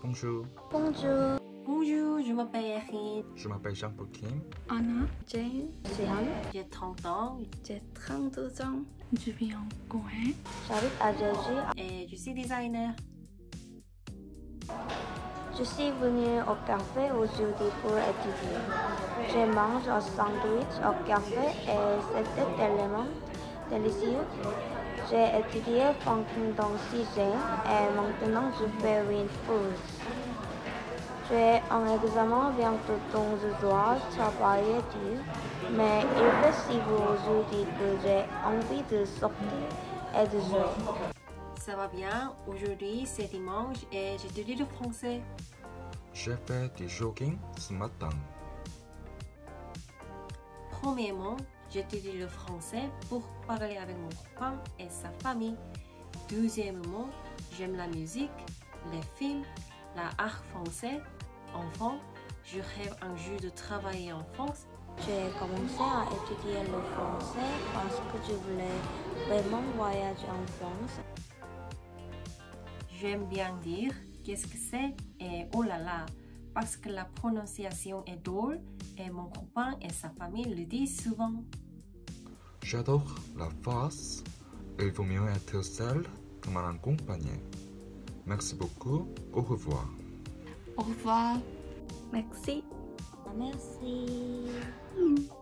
Bonjour. Bonjour. Bonjour, je m'appelle Erin. Je m'appelle Jean-Paul Kim. Anna, Jane, Jeanne. J'ai 30 ans j'ai 32 ans. Je vis en Corée. J'habite à Jeju. et je suis designer. Je suis venue au café aujourd'hui pour étudier. Je mange un sandwich au café et c'était tellement délicieux. J'ai étudié pendant 6 heures et maintenant je fais une pause. J'ai un examen bientôt donc je dois travailler dur, mais il fait si beau aujourd'hui que j'ai envie de sortir et de jouer. Ça va bien. Aujourd'hui, c'est dimanche et j'étudie le français. J'ai fait du jogging ce matin. Premièrement, j'étudie le français pour parler avec mon copain et sa famille. Deuxièmement, j'aime la musique, les films, l'art français. Enfin, je rêve un jour de travailler en France. J'ai commencé à étudier le français parce que je voulais vraiment voyager en France. J'aime bien dire qu'est-ce que c'est et oh là là, parce que la prononciation est drôle et mon copain et sa famille le disent souvent. J'adore la phrase. Il vaut mieux être seul que mal accompagné. Merci beaucoup. Au revoir. Au revoir. Merci. Merci.